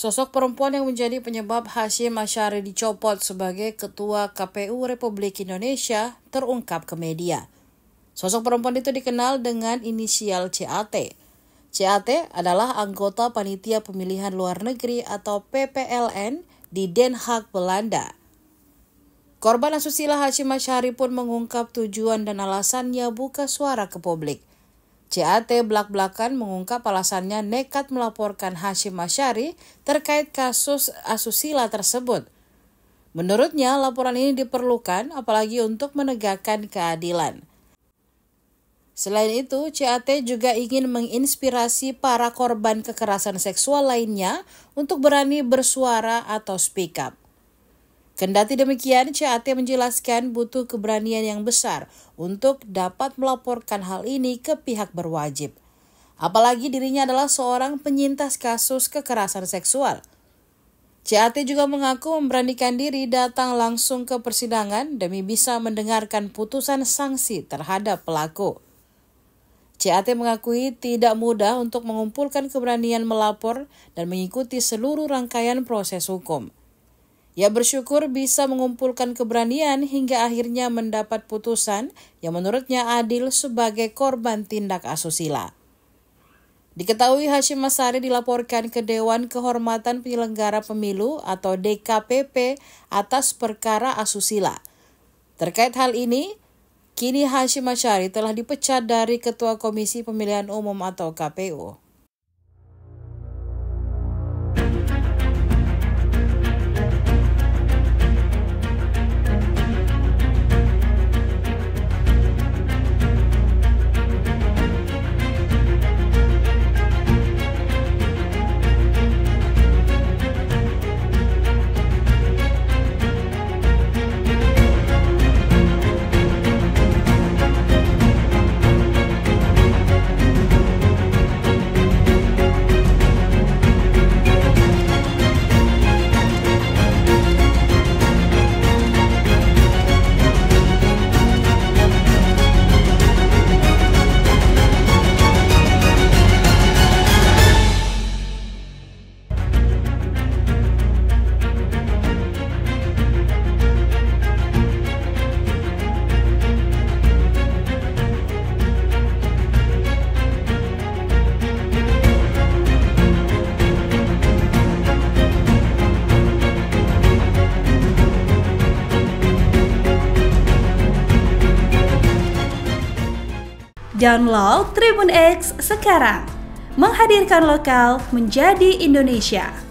Sosok perempuan yang menjadi penyebab Hasyim Asyari dicopot sebagai Ketua KPU Republik Indonesia terungkap ke media. Sosok perempuan itu dikenal dengan inisial CAT. CAT adalah anggota Panitia Pemilihan Luar Negeri atau PPLN di Den Haag, Belanda. Korban asusila Hasyim Asyari pun mengungkap tujuan dan alasannya buka suara ke publik. CAT belak-belakan mengungkap alasannya nekat melaporkan Hasyim Asyari terkait kasus asusila tersebut. Menurutnya, laporan ini diperlukan apalagi untuk menegakkan keadilan. Selain itu, CAT juga ingin menginspirasi para korban kekerasan seksual lainnya untuk berani bersuara atau speak up. Kendati demikian, CAT menjelaskan butuh keberanian yang besar untuk dapat melaporkan hal ini ke pihak berwajib. Apalagi dirinya adalah seorang penyintas kasus kekerasan seksual. CAT juga mengaku memberanikan diri datang langsung ke persidangan demi bisa mendengarkan putusan sanksi terhadap pelaku. CAT mengakui tidak mudah untuk mengumpulkan keberanian melapor dan mengikuti seluruh rangkaian proses hukum. Ia bersyukur bisa mengumpulkan keberanian hingga akhirnya mendapat putusan yang menurutnya adil sebagai korban tindak asusila. Diketahui Hasyim Asyari dilaporkan ke Dewan Kehormatan Penyelenggara Pemilu atau DKPP atas perkara asusila. Terkait hal ini, kini Hasyim Asyari telah dipecat dari Ketua Komisi Pemilihan Umum atau KPU. Download Tribun X sekarang, menghadirkan lokal menjadi Indonesia.